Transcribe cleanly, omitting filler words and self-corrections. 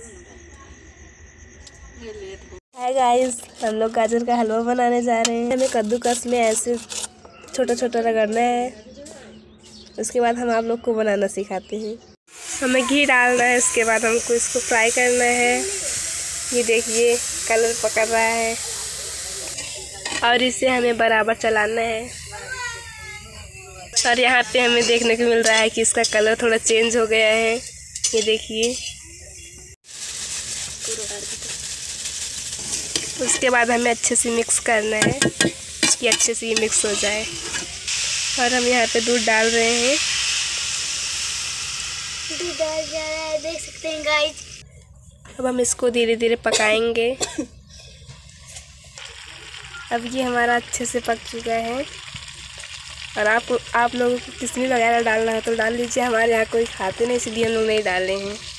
Hi guys, हम लोग गाजर का हलवा बनाने जा रहे हैं। हमें कद्दूकस में ऐसे छोटा छोटा रगड़ना है। उसके बाद हम आप लोग को बनाना सिखाते हैं। हमें घी डालना है, उसके बाद हमको इसको फ्राई करना है। ये देखिए कलर पकड़ रहा है और इसे हमें बराबर चलाना है। और यहाँ पे हमें देखने को मिल रहा है कि इसका कलर थोड़ा चेंज हो गया है। ये देखिए। उसके बाद हमें अच्छे से मिक्स करना है कि अच्छे से ये मिक्स हो जाए। और हम यहाँ पे दूध डाल रहे हैं। दूध डाल जा रहा है, देख सकते हैं गाइस। अब हम इसको धीरे धीरे पकाएंगे। अब ये हमारा अच्छे से पक चुका है। और आप लोगों को किशमिश वगैरह डालना है तो डाल लीजिए। हमारे यहाँ कोई खाते नहीं, इसलिए हम लोग नहीं डाले हैं।